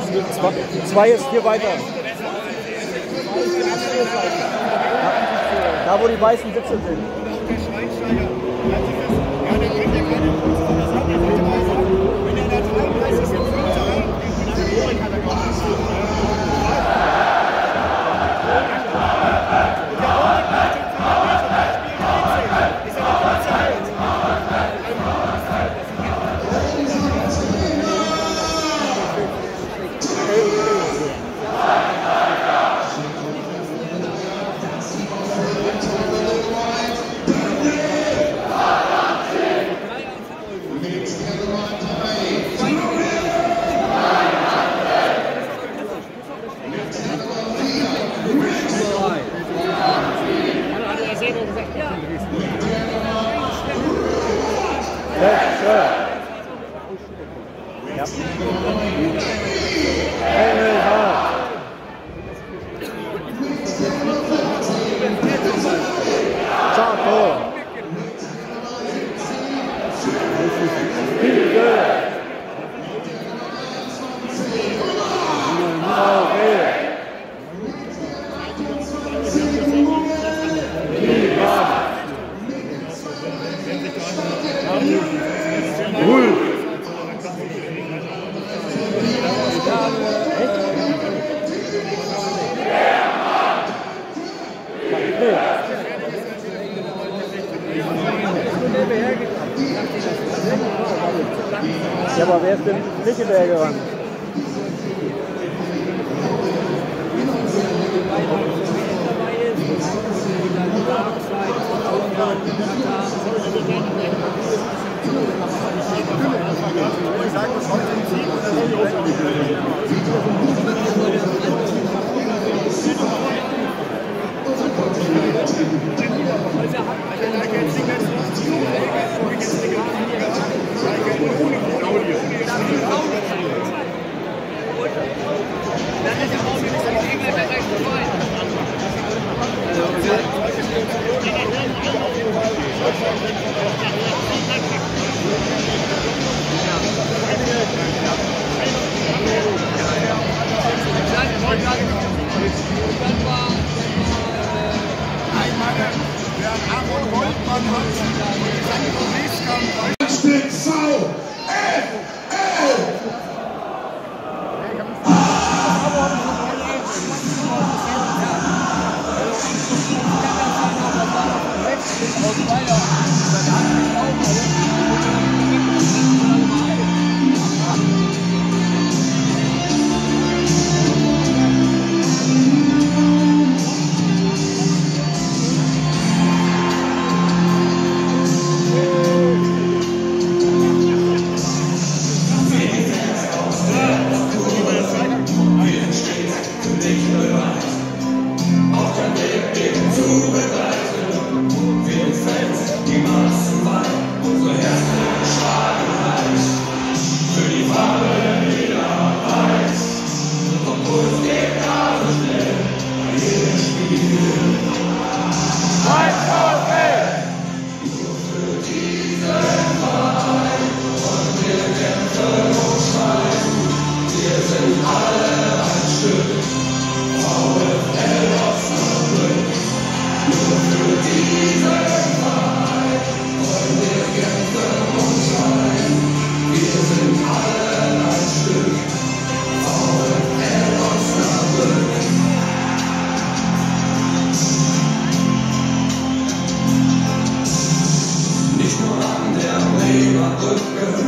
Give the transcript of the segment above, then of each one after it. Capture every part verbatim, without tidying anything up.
Zwei, zwei ist hier weiter. Da wo die weißen Sitze sind. Ja, aber wer ist denn nicht hinterhergerannt? Ich sage, was heute im Sieg und dann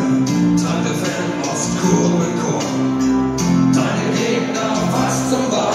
Tante Fan aus Kurvenkorn. Deine Gegner fast zum Ball.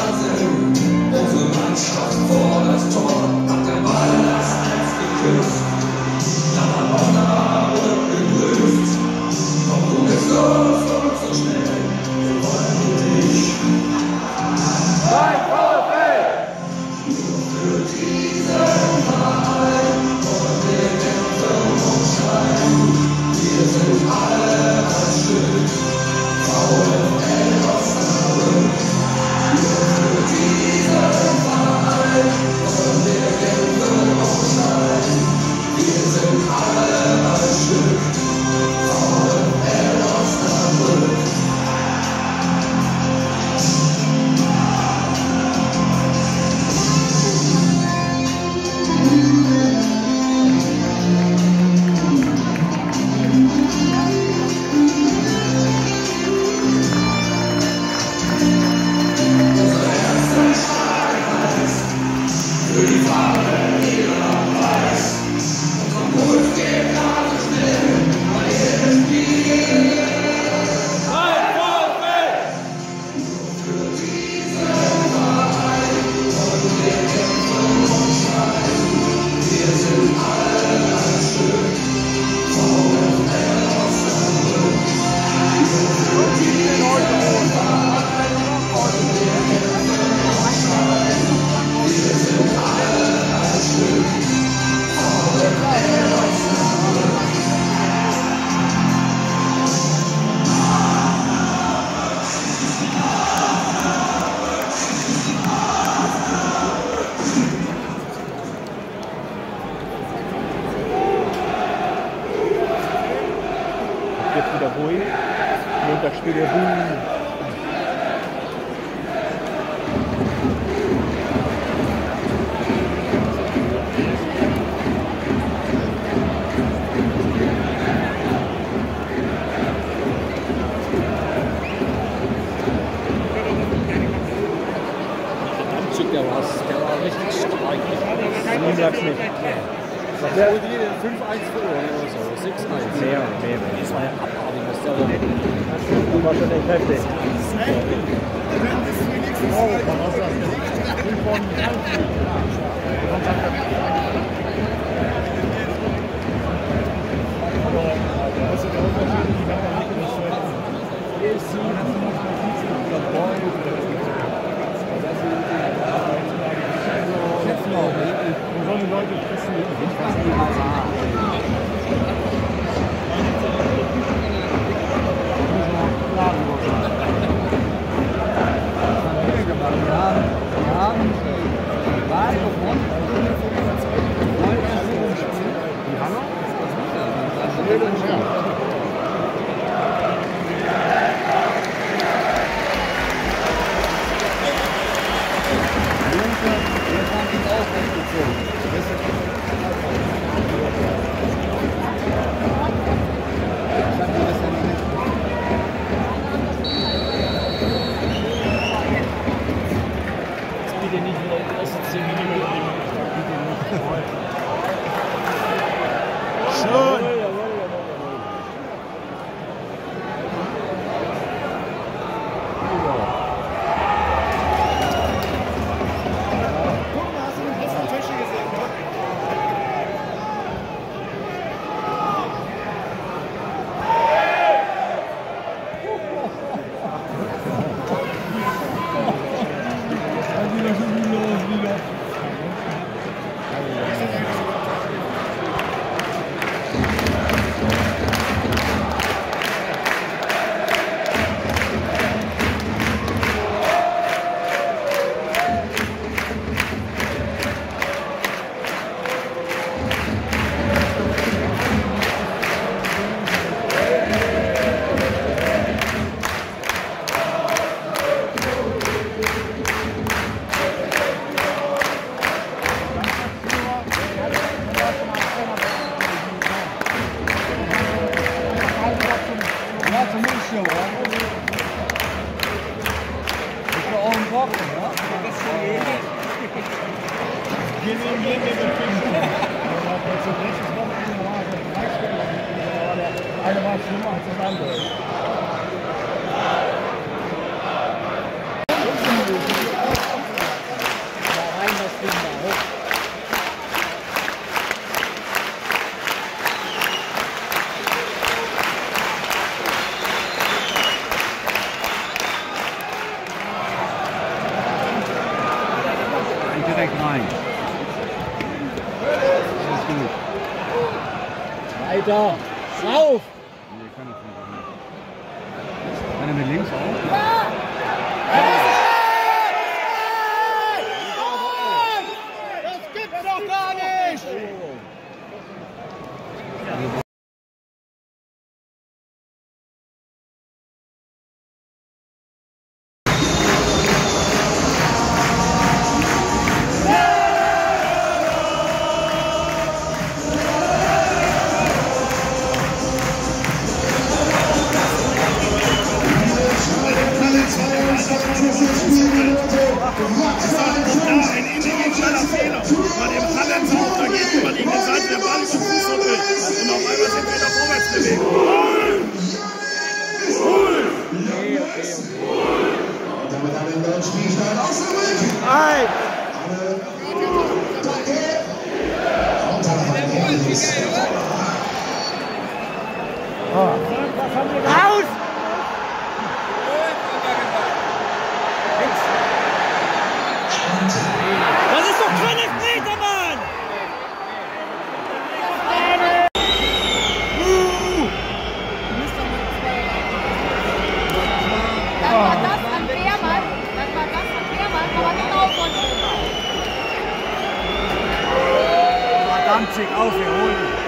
der war, der war richtig stark. Ihm lag's nicht. Was der fünf eins verloren oder so, sechs eins. Mehr, mehr. Das war ja abartig, was der da Das war schon echt heftig. Eine war schlimmer als das andere. Direkt rein. Das ist gut. Weiter! Lauf! Nee, kann das nicht. Einer mit links auch? Das gibt's doch gar nicht! Ein individueller Fehler. Bei dem Hallensauf, da geht über die Seite der Ball zum Fuß und durch. Und auf einmal sind wir in der Vorwärtsbewegung. Okay, okay, okay. Damit haben wir den neuen Spielstand ausgewählt. Ein! Aus! Das ist doch keine Elfmeter, Mann! Das war das an Beermann, das war das an Beermann, aber genau von Danzig auf, wir holen.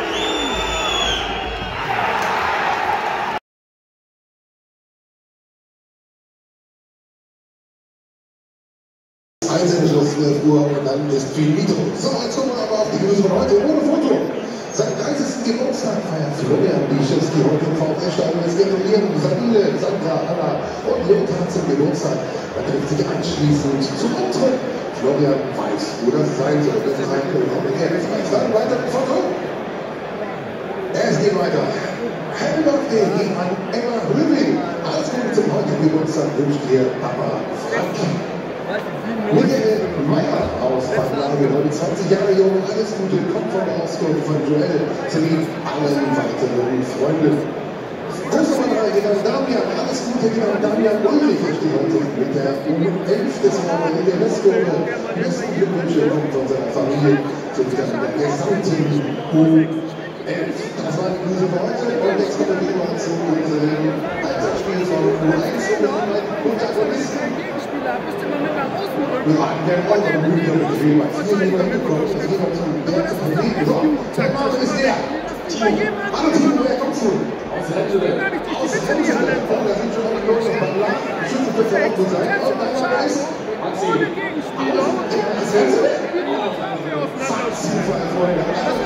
Einsendeschluss zwölf Uhr und dann ist Finito. So, jetzt gucken wir aber auf die Größe von heute ohne Foto. Seinen dreißigsten Geburtstag feiert Florian Bischewski heute im VfL-Stadion. Es gratulieren Sabine, Sandra, Anna und Lothar zum Geburtstag. Da trifft sich anschließend zum Umtritt Florian weiß, wo das sein soll. Das ist ein Dann weiter mit Foto. Es geht weiter. Happy Birthday geht an Emma Rübing. Alles Gute zum heutigen Geburtstag wünscht dir Papa Frank. Michael Meyer aus Backlage, neunundzwanzig Jahre jung. Alles Gute, kommt von der Auskunft von Joel sowie allen weiteren Freunden. Große Nummer geht an Damian. Alles Gute geht an Damian Ulrich. Er steht heute mit der U elf des Jahres in der Westkurve. Besten Glückwünsche kommt von seiner Familie sowie an der gesamten U elf. Das war die Grüße für heute. Und jetzt kommen wir mal zu unserem Einsatzspiel von U eins und Protagonisten. Wir hatten den anderen Mühe gesehen, weil vier Jahre hinbekommen. Das geht auch zum Berg von Leben. So, der Mann ist der. Hallo Timo, wer kommt zu? Aus Hände. Aus Hände. Oh, da sind schon mal die Leute beim Land. Schütze dürfte auch so sein. Und dann war es. Ohne Gegenspieler. Das Hände. Super, Freunde.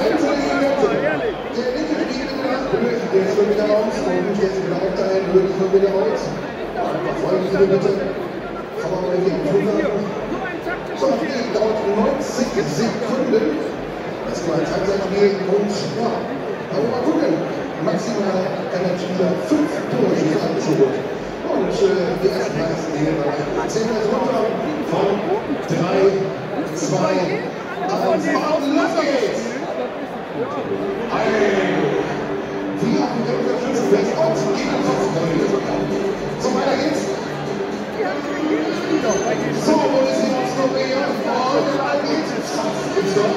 Der linke Gegenspieler. Der ist schon wieder raus. Und der ist wieder auch dahin. Der ist schon wieder raus. Einfach folgen Sie bitte. Kann man mal hier im So, das Spiel dauert neunzig Sekunden. Das war ein Teilzeitspiel und ja, aber mal gucken. Maximal kann der Spieler fünf Tore zurück. Und äh, die ersten meisten hier dabei. zehn runter von drei, zwei, eins. Und los geht's! Wir haben den Unterstützung jetzt aus So, weiter geht's. So, wo ist die Nordkorea? Oh, da geht's jetzt fast ins Tor.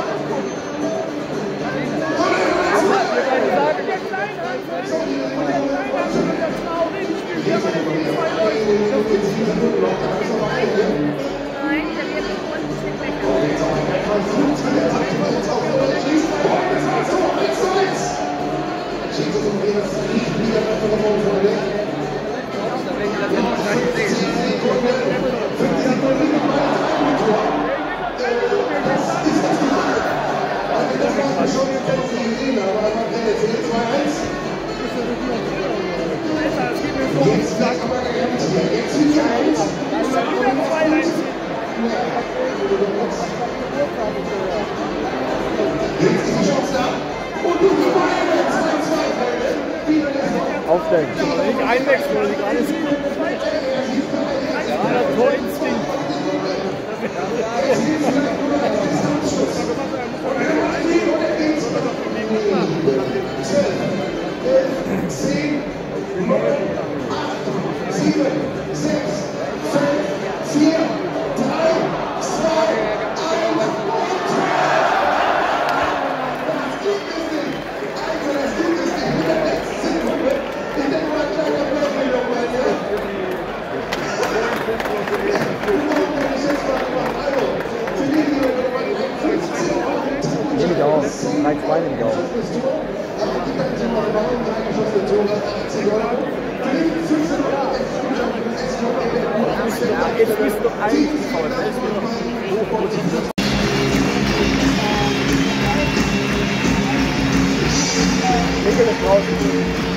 Jetzt gleich aber gekämpft hier. Jetzt sind die eins. Und dann wieder zwei eins. Jetzt ist die Chance da. Und du die Beine. zwei zwei, Freunde. Wieder der Aufdenken. Nicht einwechseln, oder nicht alles gut. Ja, der Torinstinkt. zehn, neun, acht, sieben, sechs, fünf, vier, drei, zwei, eins und das gibt es nicht. Also das gibt es nicht. In der letzten Sekunde. Ich denke mal, kleiner Börsenjob bei dir. Ich jetzt mal gemacht. Also, für die, die fünfzehn Euro. Nehme ich auch. drei zwei nehme ich auch. Aber die ganze Mal warum drei geschossene Tore, achtzig Euro. Für die fünfzehn Euro extra Ja, jetzt bist du eigentlich voll. Regel ist draußen.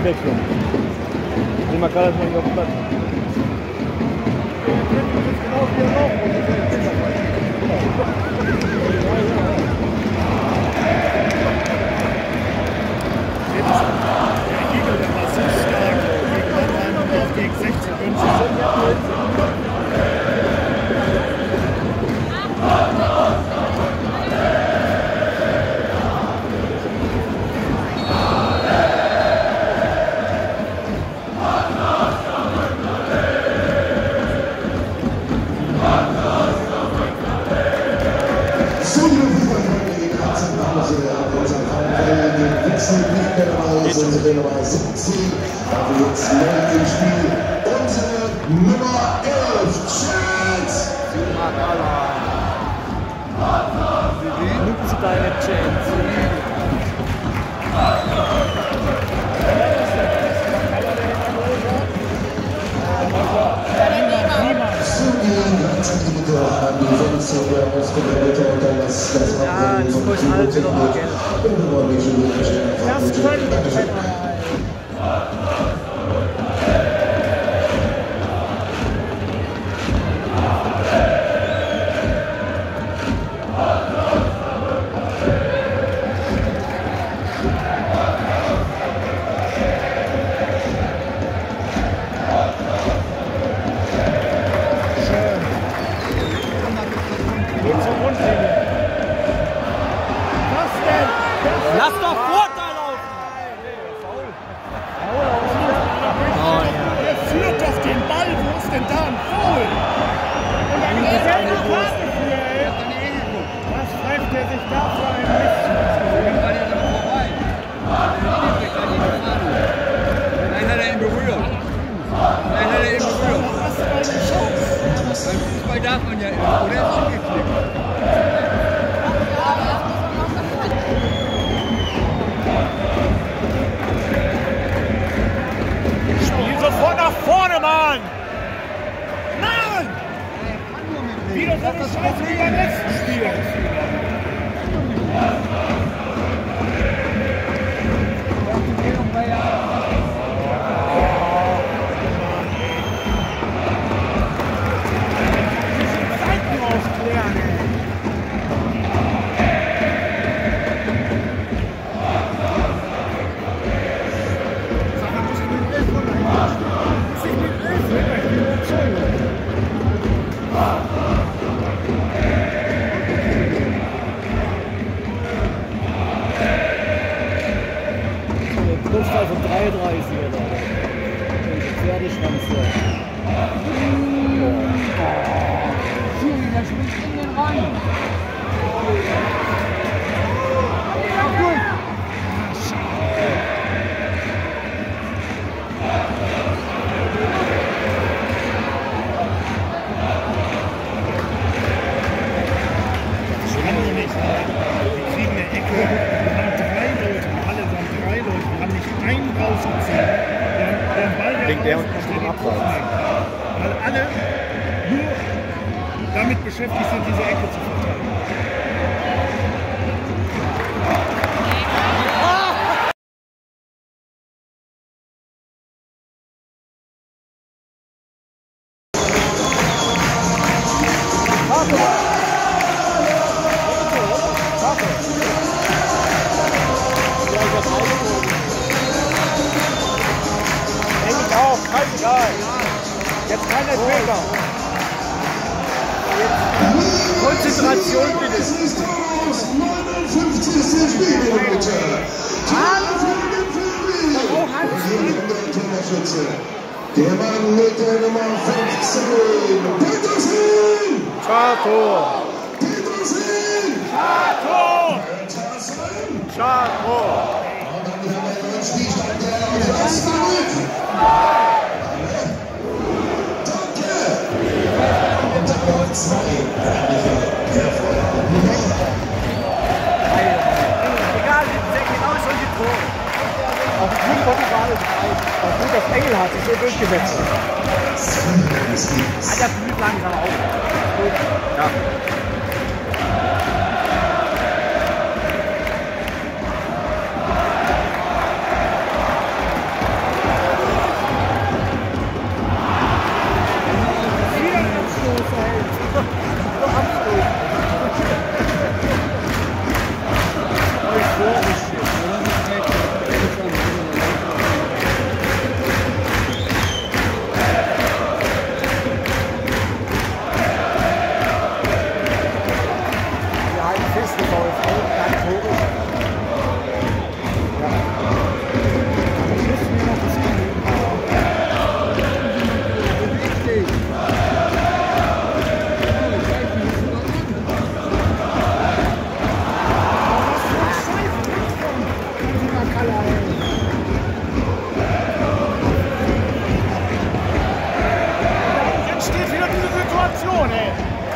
Einwechslung. Nehmen wir gerade mal hier auf den Platz. Genau wie er Der Igel, der war so stark gegen Mannheim und auch gegen sechzig München. Nummer siebzehn, aber jetzt neu im Spiel unsere Nummer elf, Chance! Nutzen Sie deine Chance. Ja, das muss ich halt wieder mal gerne. Das können wir. Lass doch Vorteil laufen! Oh ja. Der führt doch den Ball, wo ist denn da ein Foul? Und dann ist er eine Karte für, ey. Was pfeift der sich da für einen Mist? Nein, hat er ihn berührt. Nein, hat er ihn berührt. Was für eine Chance? Beim Fußball darf man ja immer. Oder ist angeklickt. Spiel sofort nach vorne, Mann! Mann! Wieder so eine Scheiße wie beim letzten Spiel. Seiten aufklären, ey. Kurzfall von dreiunddreißig oder so. Pferdeschwanz da. Schiri, der springt in den Rhein. Das kann doch nicht sein. Wir kriegen eine Ecke. Wir haben drei Leute. Alle haben drei Leute. Wir haben nicht einen rausgezogen. Der, der Ball, der Wegen der raus- und steht im Abseits. Kopf. Weil alle nur damit beschäftigt sind, diese Ecke zu verteidigen. Häng ich auf, scheißegal. Jetzt kein Elfmeter. Jetzt Konzentration bitte. Das ist aus neunundfünfzigste Spielminute. Torschütze. Der Mann mit der Nummer fünfzehn. Petersen! Chato. Petersen! Tor! Petersen! Chato. Und dann haben wir einen neuen Spielstand, der lautet Osnabrück. Danke! Und dann noch zwei. Egal, wir denken genau solche Tore. Auf dem Glück von Ball. Auch gut, dass Engel hat sich so durchgesetzt. Hat er blüht langsam auf. Gut. Ja. Jetzt steht wieder diese Situation, ey.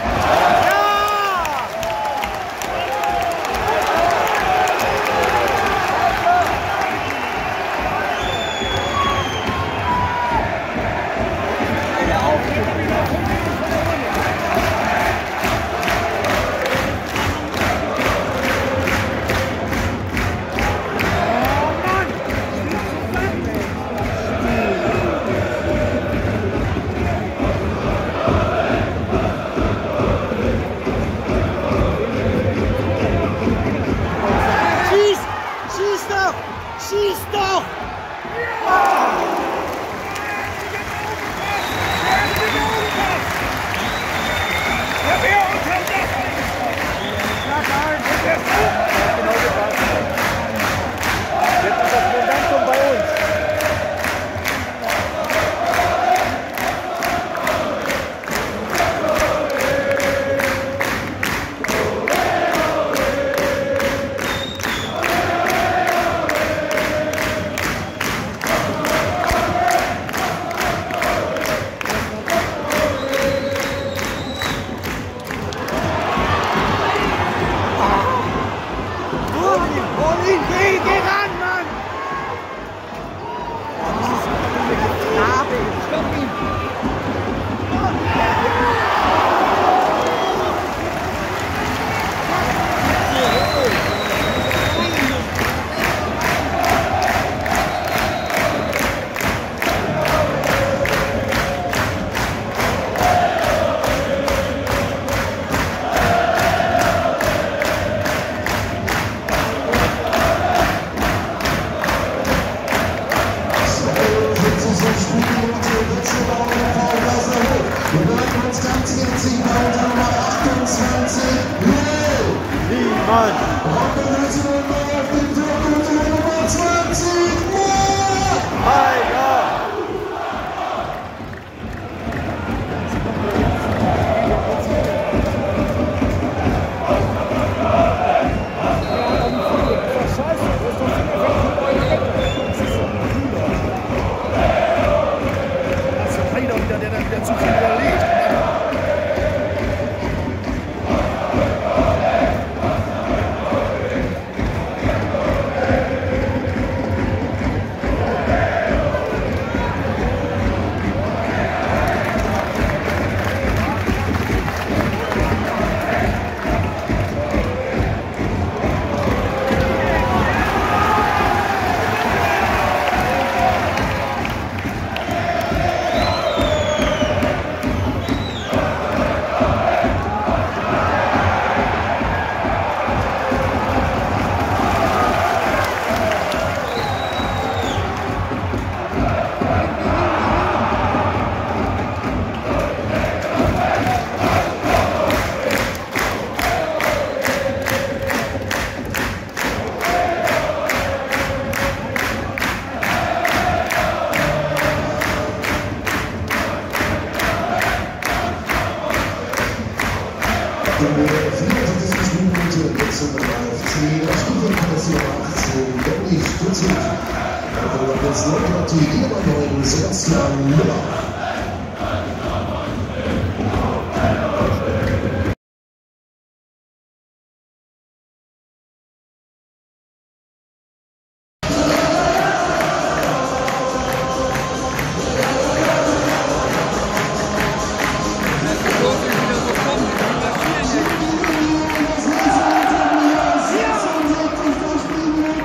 Sebastian Müller.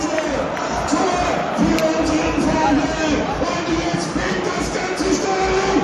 Und jetzt bringt das ganze Stadion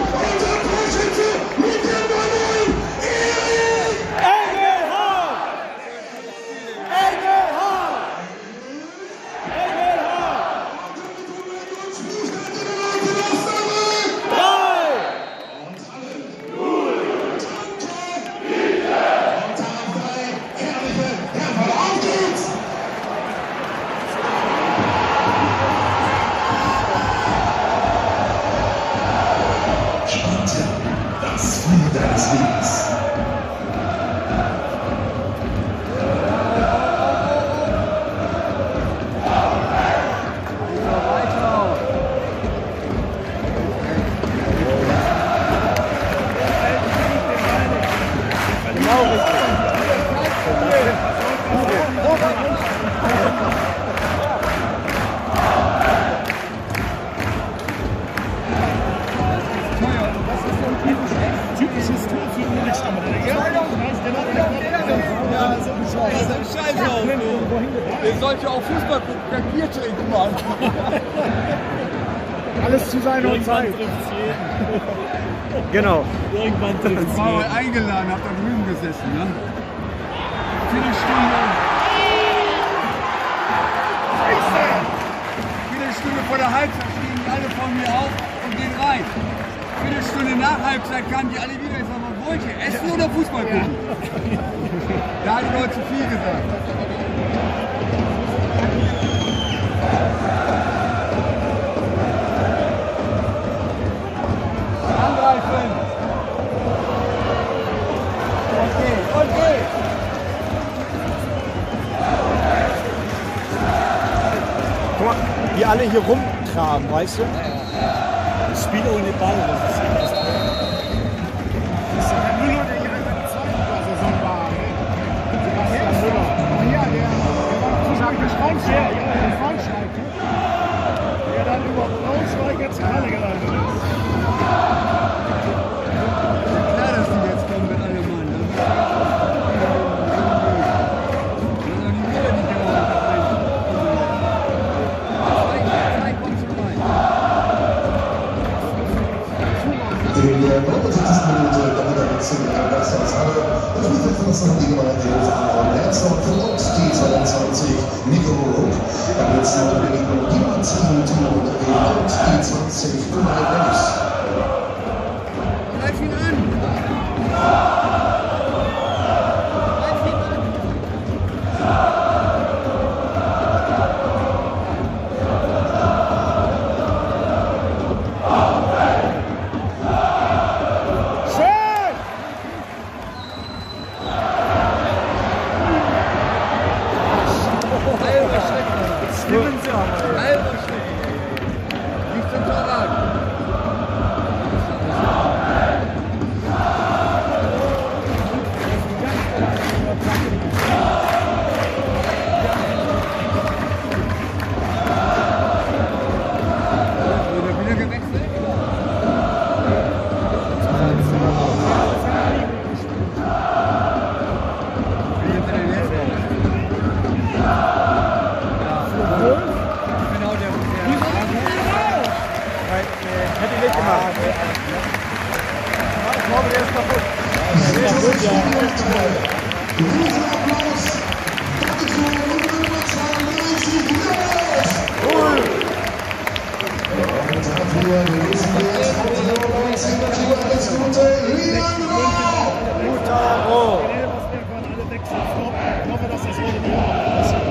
Alles zu seiner Zeit. Genau. Irgendwann trifft es. Ich war heute eingeladen, hab da drüben gesessen, ne? Viertelstunde. Viertelstunde vor der Halbzeit stehen die alle vor mir auf und gehen rein. Viertelstunde nach Halbzeit kamen die alle wieder. Ich sag mal, wollt ihr essen oder Fußball gucken? Da hat die Leute zu viel gesagt. Angreifen! Okay, okay! Guck mal, die alle hier rumtraben, weißt du? Das Spiel ohne Ball, das ist ja das Tolle. Das ist der Müller, der hier in der zweiten Saison war. Sebastian Müller. Ja, der, der war sozusagen der Schweinsteiger, der Schweinsteiger, der dann über Braunschweig jetzt in Halle gelandet ist. Klar, dass die jetzt kommen mit einem Mann. Ne? Das ist doch die Müller, die genau da rein. Zwei kommen schon rein. In der neunundsiebzigsten Minute der Wiederwechsel in der Gasthaushalle. Das Spielfeld verlassen die Gemeinde von Herzog und die zweiundzwanzig Nico Ruck. Am letzten Mal Begegnung die neunzehn Timo und die zwanzig Gunnar Dennis. Greif ihn an! Greif ihn an! Halber Schritt. Nicht zum Torwart. Wurde wieder gewechselt? Wie hat er den jetzt gemacht? Genau, der, der Hätte ich nicht gemacht. Ich glaube, der ist kaputt. Der ist kaputt, ja. Riesenapplaus! Doppeltor Nummer zweiundneunzig, Cool! Und dafür genießen wir das neunzehn als gute Leandro! Gutaro! Alle wechseln. Ich hoffe, dass das heute wieder passiert.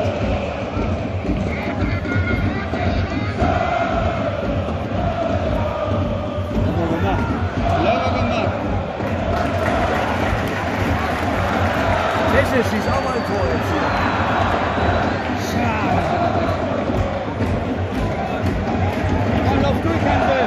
Clever gemacht. Technisch schießt auch mal ein Tor jetzt hier. Komm, lauf durch, Handel.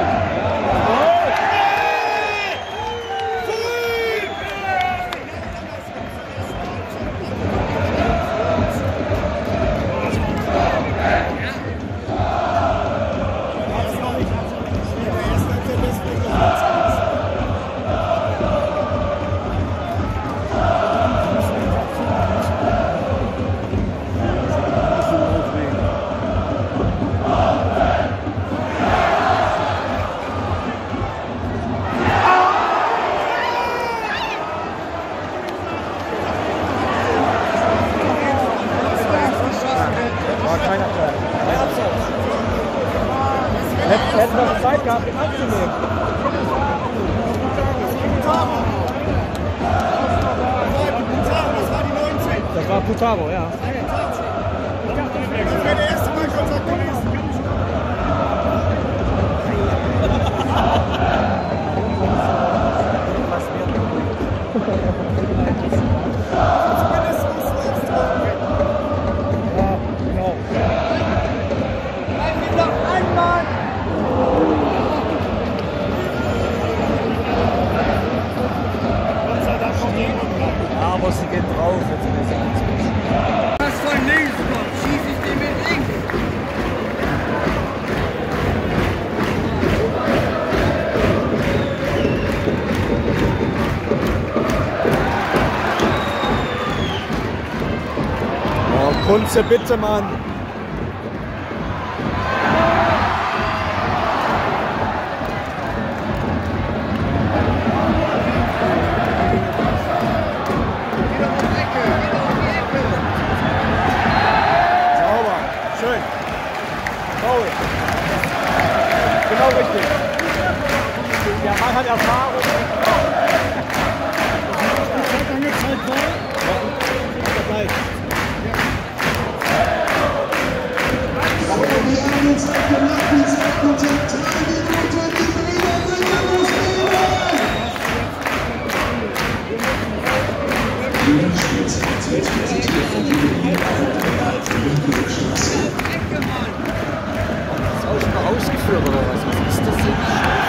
Hätten noch Zeit gehabt, ihn anzunehmen. Das war Putaro, ja. Das wäre der erste Ballkontakt gewesen. Ja, genau. Ja, aber sie geht drauf. Jetzt Was von links kommt, schieße ich den mit links. Oh, Kunze, bitte, Mann. Foul. Genau richtig. Der Mann hat Erfahrung. Lange Zeit war. Dabei. Wir haben jetzt abgemacht, die Zeit unter drei Minuten, die Bremer sind los, Bremer! Die Spielzeit wird präsentiert von Jubiläum auf der Bildungsstraße. Ist auch schon mal ausgeführt oder was? Was ist das denn?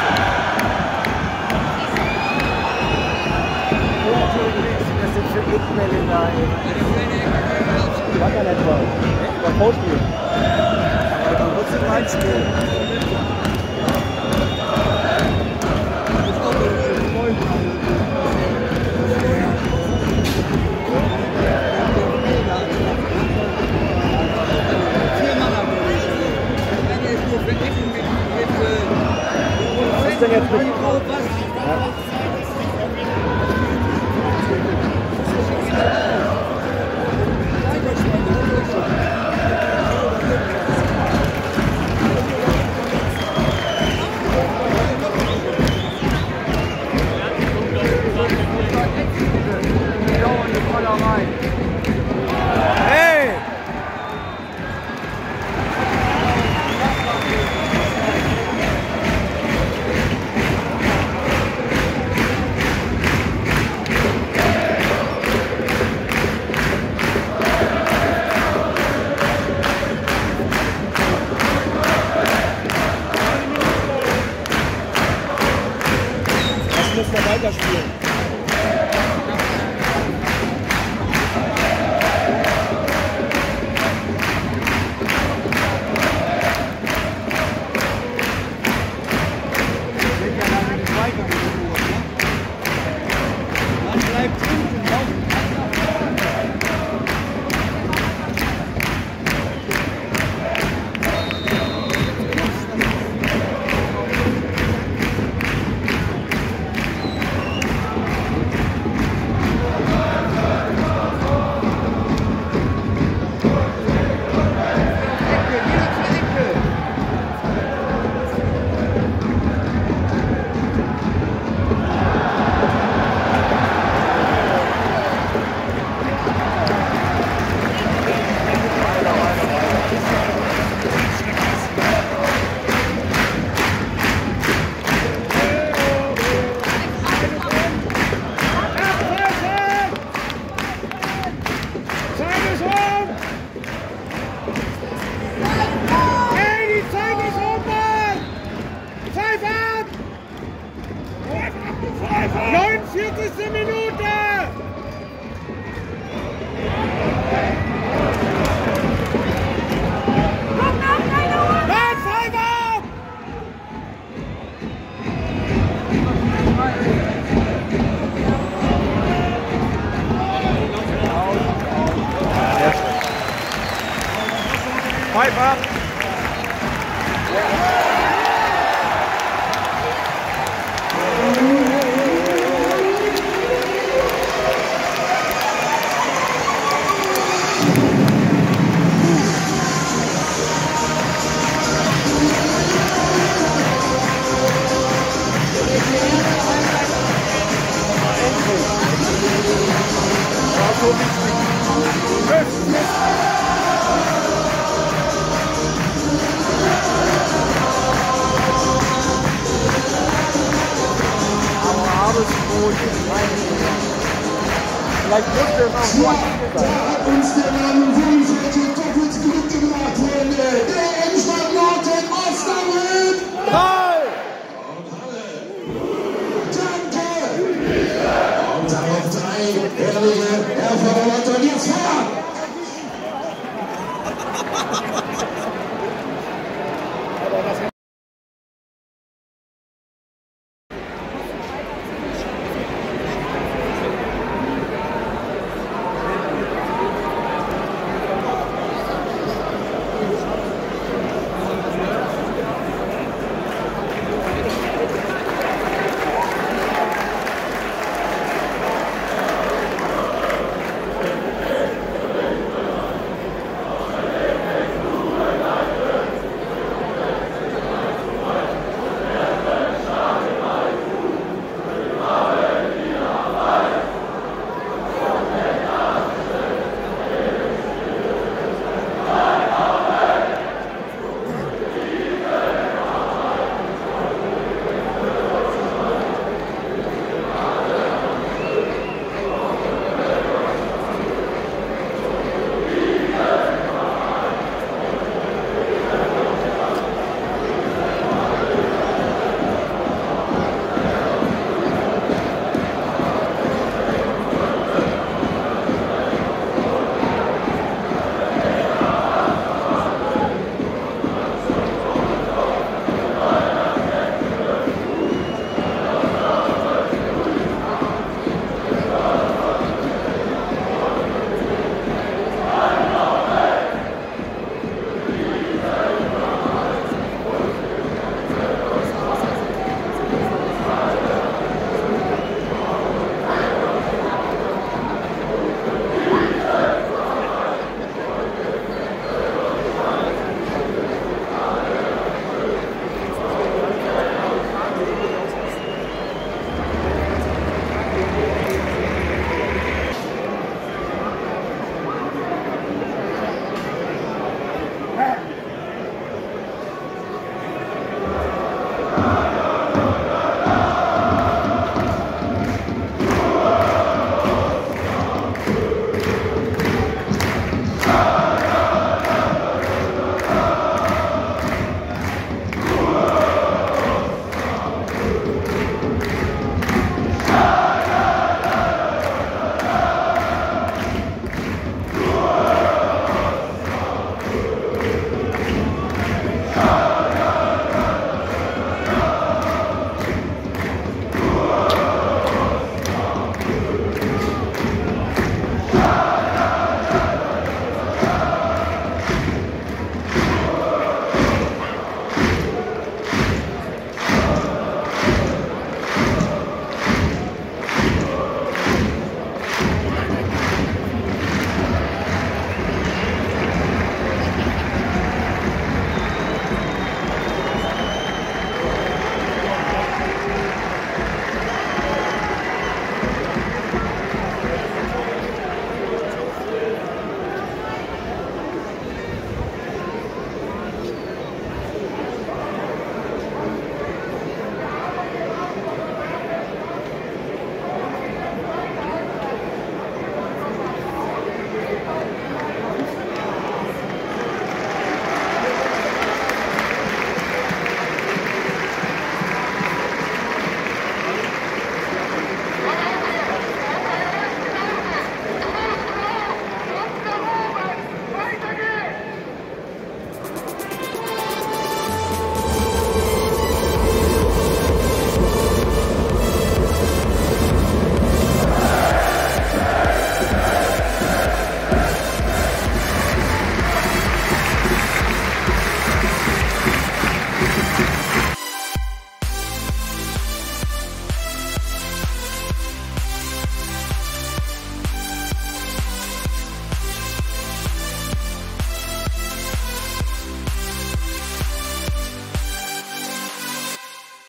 Das sind für Eckbälle da. War gar nicht mal. War Vorspiel. Aber dann wird es reinspielen. Was ist denn jetzt mit? Ja. Müssen wir weiterspielen. Man bleibt hinten drauf. neunundvierzigste Minute! Nein, Pfeifer! Pfeifer! Vielleicht musste es auch so sein. Da hat uns der Mann Wunsch doppelt Glück gebracht, Freunde.